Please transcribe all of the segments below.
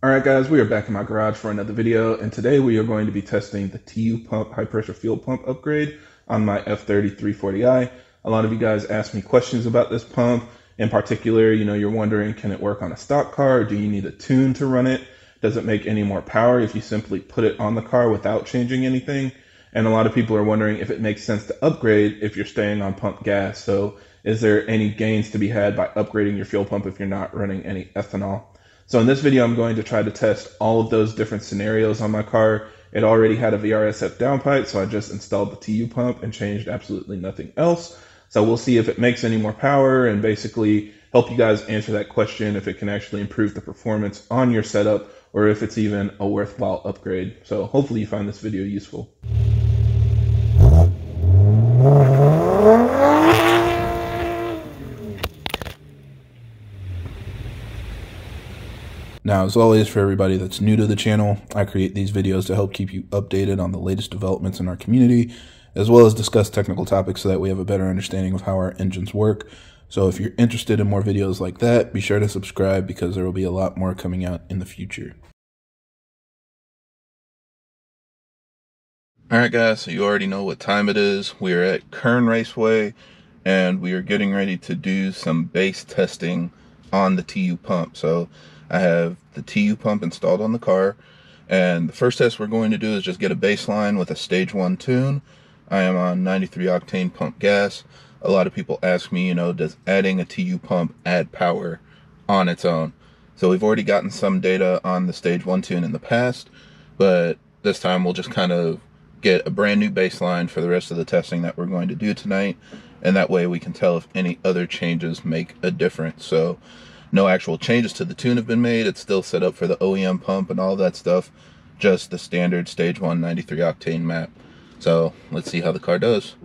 Alright guys, we are back in my garage for another video, and today we are going to be testing the TU Pump high pressure fuel pump upgrade on my F30 340i. A lot of you guys asked me questions about this pump. In particular, you're wondering, can it work on a stock car? Do you need a tune to run it? Does it make any more power if you simply put it on the car without changing anything? And a lot of people are wondering if it makes sense to upgrade if you're staying on pump gas. So is there any gains to be had by upgrading your fuel pump if you're not running any ethanol? So in this video, I'm going to try to test all of those different scenarios on my car. It already had a VRSF downpipe, so I just installed the TU pump and changed absolutely nothing else. So we'll see if it makes any more power and basically help you guys answer that question, if it can actually improve the performance on your setup or if it's even a worthwhile upgrade. So hopefully you find this video useful. Now, as always, for everybody that's new to the channel, I create these videos to help keep you updated on the latest developments in our community, as well as discuss technical topics so that we have a better understanding of how our engines work. So if you're interested in more videos like that, be sure to subscribe because there will be a lot more coming out in the future. Alright guys, so you already know what time it is. We are at Kern Raceway, and we are getting ready to do some base testing on the TU pump. So I have the TU pump installed on the car, and the first test we're going to do is just get a baseline with a stage 1 tune. I am on 93 octane pump gas. A lot of people ask me, does adding a TU pump add power on its own? So we've already gotten some data on the stage 1 tune in the past, but this time we'll just kind of get a brand new baseline for the rest of the testing that we're going to do tonight, and that way we can tell if any other changes make a difference. So no actual changes to the tune have been made. It's still set up for the OEM pump and all that stuff, just the standard stage 1 93 octane map. So let's see how the car does.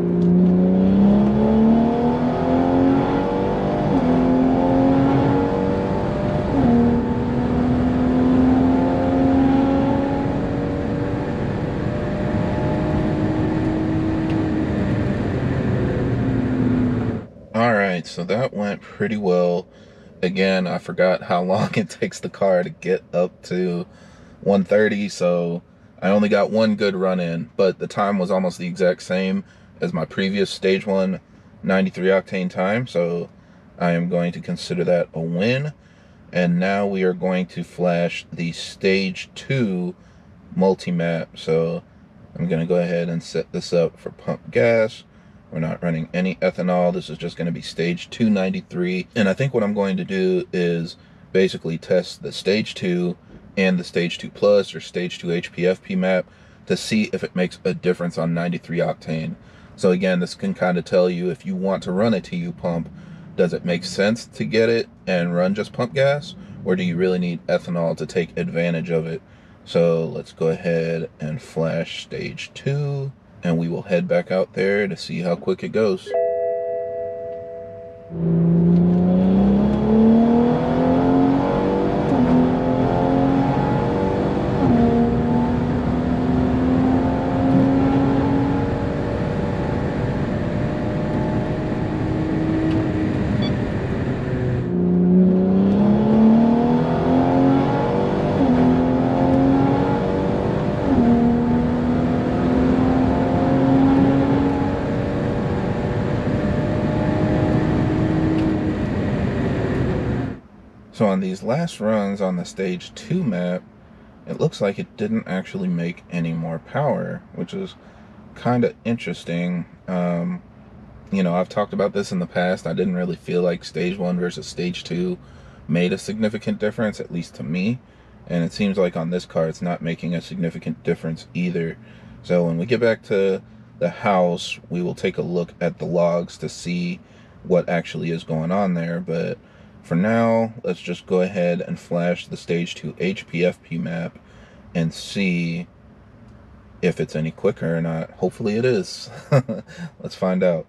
Alright, so that went pretty well. Again, I forgot how long it takes the car to get up to 130, so I only got one good run in, but the time was almost the exact same as my previous stage 1 93 octane time, so I am going to consider that a win. And now we are going to flash the stage 2 multi-map. So I'm going to go ahead and set this up for pump gas. We're not running any ethanol. This is just going to be stage 293. And I think what I'm going to do is basically test the stage 2 and the stage 2 plus or stage 2 HPFP map to see if it makes a difference on 93 octane. So again, this can kind of tell you if you want to run a TU pump, does it make sense to get it and run just pump gas, or do you really need ethanol to take advantage of it? So let's go ahead and flash stage 2. And we will head back out there to see how quick it goes. So on these last runs on the stage 2 map, it looks like it didn't actually make any more power, which is kind of interesting. I've talked about this in the past. I didn't really feel like stage 1 versus stage 2 made a significant difference, at least to me. And it seems like on this car, it's not making a significant difference either. So when we get back to the house, we will take a look at the logs to see what actually is going on there. But for now, let's just go ahead and flash the stage 2 HPFP map and see if it's any quicker or not. Hopefully it is. Let's find out.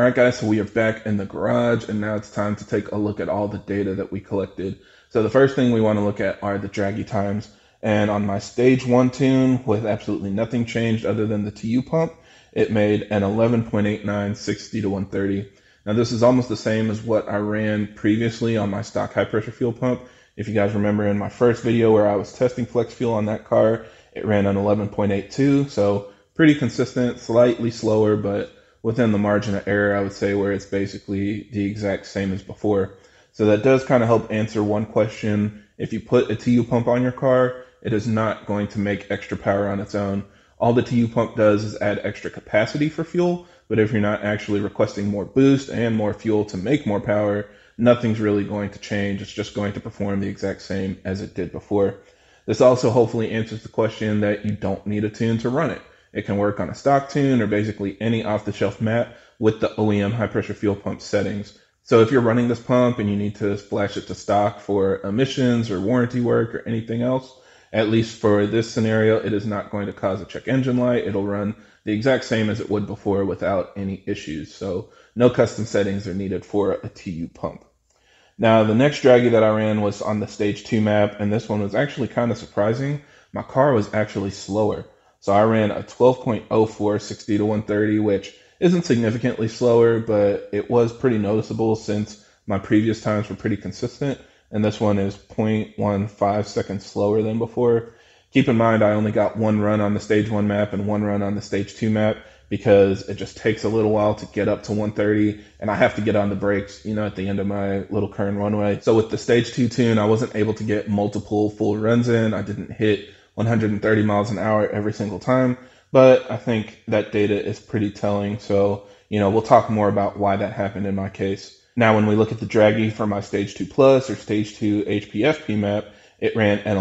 Alright guys, so we are back in the garage, and now it's time to take a look at all the data that we collected. So the first thing we want to look at are the draggy times. And on my stage 1 tune, with absolutely nothing changed other than the TU pump, it made an 11.89 60 to 130. Now this is almost the same as what I ran previously on my stock high pressure fuel pump. If you guys remember in my first video where I was testing flex fuel on that car, it ran an 11.82, so pretty consistent, slightly slower, but within the margin of error, I would say, where it's basically the exact same as before. So that does kind of help answer one question. If you put a TU pump on your car, it is not going to make extra power on its own. All the TU pump does is add extra capacity for fuel, but if you're not actually requesting more boost and more fuel to make more power, nothing's really going to change. It's just going to perform the exact same as it did before. This also hopefully answers the question that you don't need a tune to run it. It can work on a stock tune or basically any off-the-shelf map with the OEM high-pressure fuel pump settings. So if you're running this pump and you need to splash it to stock for emissions or warranty work or anything else, at least for this scenario, it is not going to cause a check engine light. It'll run the exact same as it would before without any issues. So no custom settings are needed for a TU pump. Now, the next draggy that I ran was on the stage 2 map, and this one was actually kind of surprising. My car was actually slower. So I ran a 12.04 60 to 130, which isn't significantly slower, but it was pretty noticeable since my previous times were pretty consistent. And this one is 0.15 seconds slower than before. Keep in mind, I only got one run on the stage 1 map and one run on the stage 2 map because it just takes a little while to get up to 130, and I have to get on the brakes, at the end of my little current runway. So with the stage 2 tune, I wasn't able to get multiple full runs in. I didn't hit 130 miles an hour every single time, but I think that data is pretty telling. So, we'll talk more about why that happened in my case. Now, when we look at the draggy for my stage 2 plus or stage 2 HPFP map, it ran an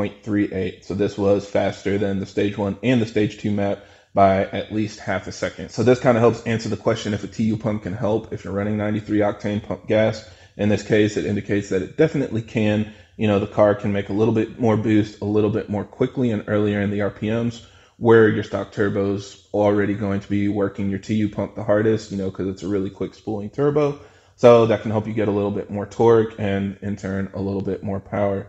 11.38. So this was faster than the stage 1 and the stage 2 map by at least half a second. So this kind of helps answer the question if a TU pump can help if you're running 93 octane pump gas. In this case, it indicates that it definitely can. The car can make a little bit more boost a little bit more quickly and earlier in the RPMs, where your stock turbo's already going to be working your TU pump the hardest, because it's a really quick spooling turbo. So that can help you get a little bit more torque and in turn a little bit more power.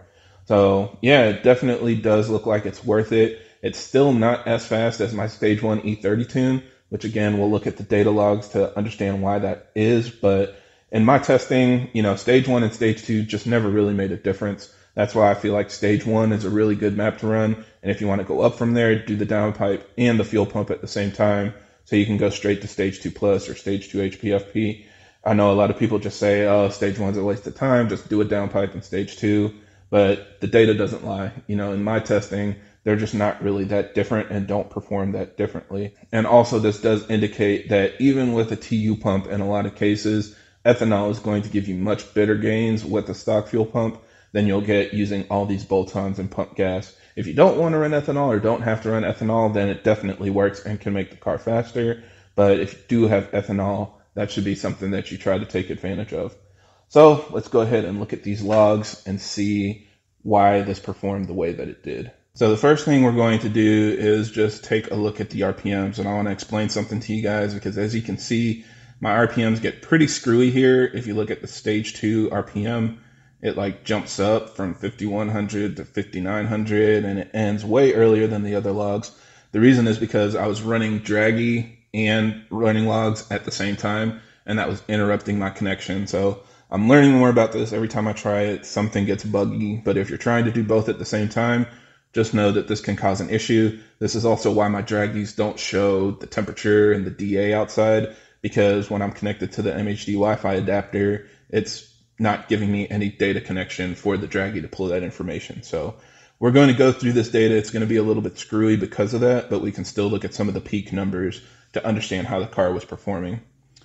So yeah, it definitely does look like it's worth it. It's still not as fast as my stage 1 E30 tune, which again, we'll look at the data logs to understand why that is, but in my testing, stage 1 and stage 2 just never really made a difference. That's why I feel like stage 1 is a really good map to run. And if you want to go up from there, do the downpipe and the fuel pump at the same time, so you can go straight to stage 2 plus or stage 2 HPFP. I know a lot of people just say, oh, stage 1's a waste of time, just do a downpipe in stage 2. But the data doesn't lie. In my testing, they're just not really that different and don't perform that differently. And also this does indicate that even with a TU pump, in a lot of cases, ethanol is going to give you much better gains with a stock fuel pump than you'll get using all these bolt-ons and pump gas. If you don't want to run ethanol or don't have to run ethanol, then it definitely works and can make the car faster. But if you do have ethanol, that should be something that you try to take advantage of. So let's go ahead and look at these logs and see why this performed the way that it did. So the first thing we're going to do is just take a look at the RPMs, and I want to explain something to you guys because as you can see, my RPMs get pretty screwy here. If you look at the stage 2 RPM, it jumps up from 5100 to 5900 and it ends way earlier than the other logs. The reason is because I was running draggy and running logs at the same time, and that was interrupting my connection. So I'm learning more about this every time I try it. Something gets buggy, but if you're trying to do both at the same time, just know that this can cause an issue. This is also why my draggies don't show the temperature and the DA outside, because when I'm connected to the MHD Wi-Fi adapter, it's not giving me any data connection for the draggy to pull that information. So we're going to go through this data. It's going to be a little bit screwy because of that, but we can still look at some of the peak numbers to understand how the car was performing.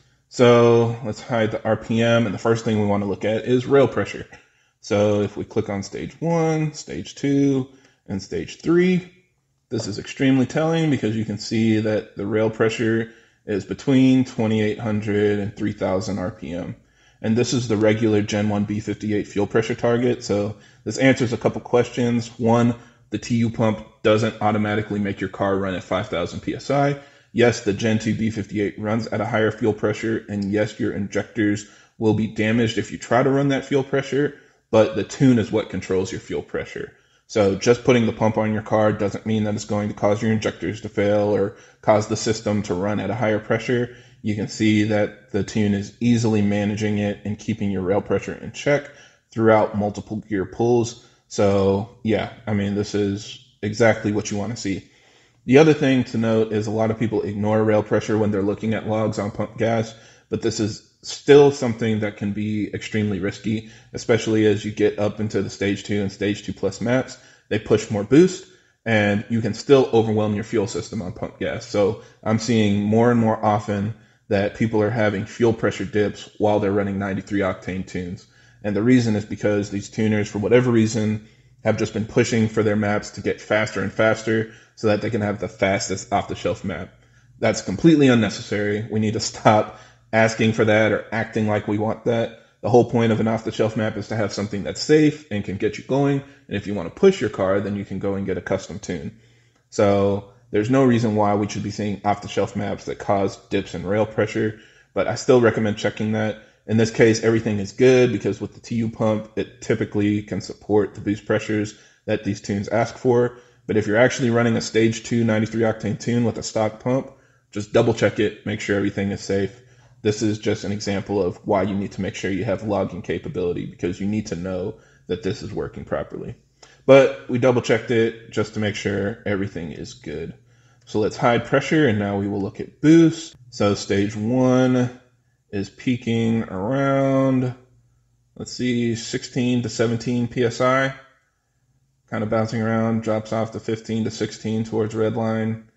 So let's hide the RPM, and the first thing we want to look at is rail pressure. So if we click on stage 1, stage 2, and stage 3, this is extremely telling because you can see that the rail pressure is between 2800 and 3000 RPM. And this is the regular Gen 1 B58 fuel pressure target. So this answers a couple questions. One, the TU pump doesn't automatically make your car run at 5000 PSI. Yes, the Gen 2 B58 runs at a higher fuel pressure, and yes, your injectors will be damaged if you try to run that fuel pressure, but the tune is what controls your fuel pressure. So just putting the pump on your car doesn't mean that it's going to cause your injectors to fail or cause the system to run at a higher pressure. You can see that the tune is easily managing it and keeping your rail pressure in check throughout multiple gear pulls. So yeah, I mean, this is exactly what you want to see. The other thing to note is a lot of people ignore rail pressure when they're looking at logs on pump gas, but this is still something that can be extremely risky, especially as you get up into the stage 2 and stage 2 plus maps. They push more boost and you can still overwhelm your fuel system on pump gas. So I'm seeing more and more often that people are having fuel pressure dips while they're running 93 octane tunes. And the reason is because these tuners, for whatever reason, have just been pushing for their maps to get faster and faster so that they can have the fastest off-the-shelf map. That's completely unnecessary. We need to stop asking for that or acting like we want that. The whole point of an off-the-shelf map is to have something that's safe and can get you going. And if you want to push your car, then you can go and get a custom tune. So there's no reason why we should be seeing off-the-shelf maps that cause dips in rail pressure, but I still recommend checking that. In this case, everything is good because with the TU pump, it typically can support the boost pressures that these tunes ask for. But if you're actually running a stage 2 93 octane tune with a stock pump, just double check it, make sure everything is safe. This is just an example of why you need to make sure you have logging capability, because you need to know that this is working properly. But we double checked it just to make sure everything is good. So let's hide pressure, and now we will look at boost. So stage 1 is peaking around, let's see, 16 to 17 PSI. Kind of bouncing around, drops off to 15 to 16 towards red line.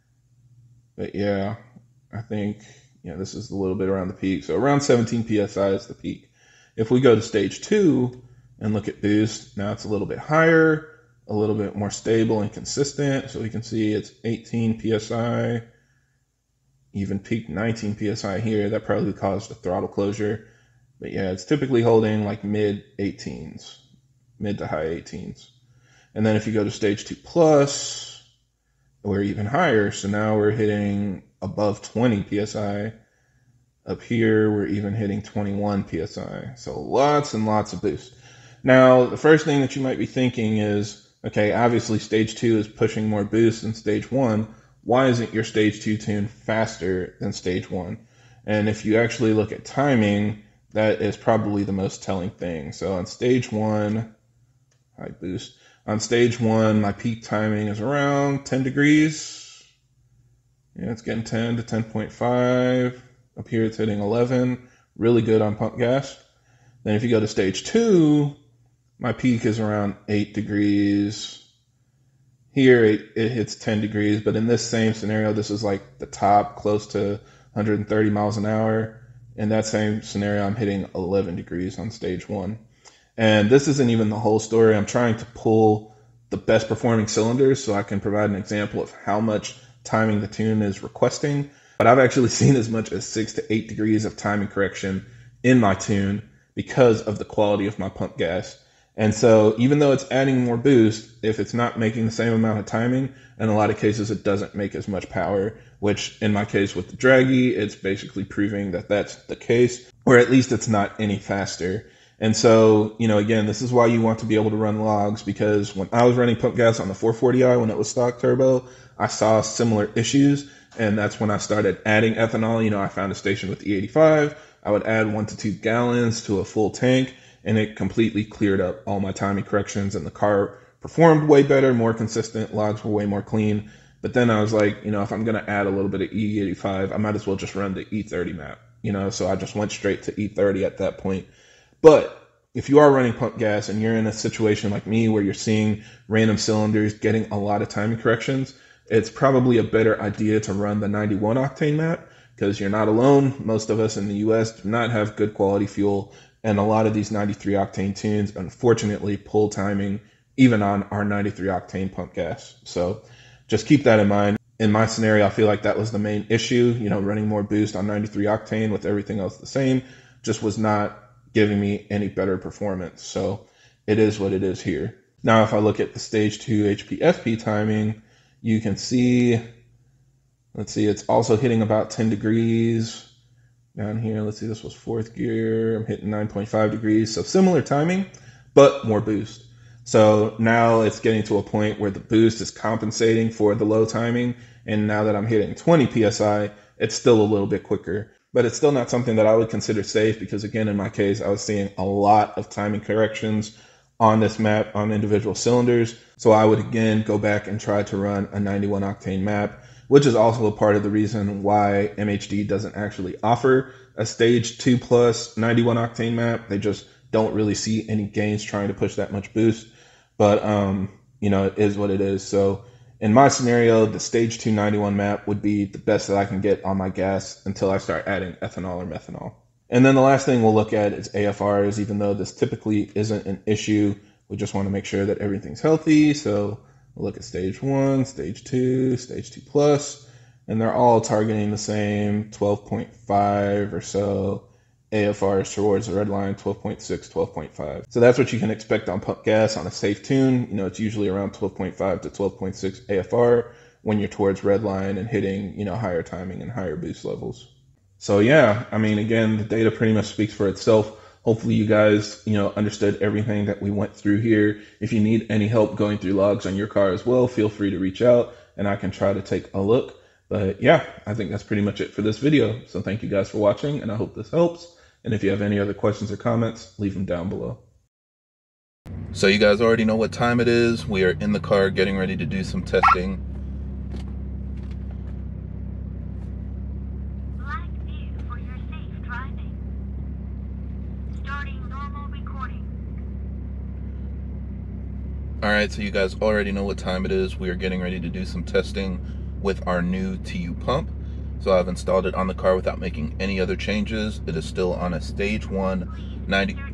But yeah, I think, this is a little bit around the peak. So around 17 PSI is the peak. If we go to stage 2 and look at boost, now it's a little bit higher, a little bit more stable and consistent. So we can see it's 18 PSI, even peaked 19 PSI here. That probably caused a throttle closure. But yeah, it's typically holding like mid 18s, mid to high 18s. And then if you go to stage 2 plus, we're even higher. So now we're hitting above 20 PSI. Up here, we're even hitting 21 PSI. So lots and lots of boost. Now, the first thing that you might be thinking is, okay, obviously stage 2 is pushing more boost than stage 1. Why isn't your stage 2 tune faster than stage 1? And if you actually look at timing, that is probably the most telling thing. So on stage 1, high boost. On stage 1, my peak timing is around 10 degrees. Yeah, it's getting 10 to 10.5. Up here, it's hitting 11. Really good on pump gas. Then if you go to stage 2, my peak is around 8 degrees. Here, it hits 10 degrees. But in this same scenario, this is like the top, close to 130 miles an hour. In that same scenario, I'm hitting 11 degrees on stage 1. And this isn't even the whole story. I'm trying to pull the best performing cylinders so I can provide an example of how much timing the tune is requesting. But I've actually seen as much as 6 to 8 degrees of timing correction in my tune because of the quality of my pump gas. And so even though it's adding more boost, if it's not making the same amount of timing, in a lot of cases it doesn't make as much power, which in my case with the Dragy, it's basically proving that that's the case, or at least it's not any faster. And so, again, this is why you want to be able to run logs, because when I was running pump gas on the 440i when it was stock turbo, I saw similar issues. And that's when I started adding ethanol. I found a station with E85. I would add 1 to 2 gallons to a full tank, and it completely cleared up all my timing corrections, and the car performed way better, more consistent. Logs were way more clean. But then I was like, if I'm going to add a little bit of E85, I might as well just run the E30 map, so I just went straight to E30 at that point. But if you are running pump gas and you're in a situation like me where you're seeing random cylinders getting a lot of timing corrections, it's probably a better idea to run the 91 octane map, because you're not alone. Most of us in the US do not have good quality fuel, and a lot of these 93 octane tunes unfortunately pull timing even on our 93 octane pump gas. So just keep that in mind. In my scenario, I feel like that was the main issue. Running more boost on 93 octane with everything else the same just was not giving me any better performance. So it is what it is here. Now, if I look at the stage 2 HPFP timing, you can see Let's see, it's also hitting about 10 degrees down here. Let's see, this was fourth gear. I'm hitting 9.5 degrees. So similar timing, but more boost. So now it's getting to a point where the boost is compensating for the low timing. And now that I'm hitting 20 PSI, it's still a little bit quicker. But it's still not something that I would consider safe because, again, in my case, I was seeing a lot of timing corrections on this map on individual cylinders. So I would, again, go back and try to run a 91 octane map, which is also a part of the reason why MHD doesn't actually offer a stage 2 plus 91 octane map. They just don't really see any gains trying to push that much boost. But, you know, it is what it is. So in my scenario, the stage 2 91 map would be the best that I can get on my gas until I start adding ethanol or methanol. And then the last thing we'll look at is AFRs. Even though this typically isn't an issue, we just want to make sure that everything's healthy. So we'll look at stage 1, stage 2, stage 2 plus, and they're all targeting the same 12.5 or so AFRs towards the red line, 12.6, 12.5. So that's what you can expect on pump gas on a safe tune. You know, it's usually around 12.5 to 12.6 AFR when you're towards red line and hitting, you know, higher timing and higher boost levels. So yeah, I mean, again, the data pretty much speaks for itself. Hopefully you guys, you know, understood everything that we went through here. If you need any help going through logs on your car as well, feel free to reach out and I can try to take a look. But yeah, I think that's pretty much it for this video. So thank you guys for watching and I hope this helps. And if you have any other questions or comments, leave them down below. So you guys already know what time it is. We are in the car getting ready to do some testing. Black view for your safe driving. Starting normal recording. Alright, so you guys already know what time it is. We are getting ready to do some testing with our new TU pump. So I've installed it on the car without making any other changes. It is still on a stage 1 90.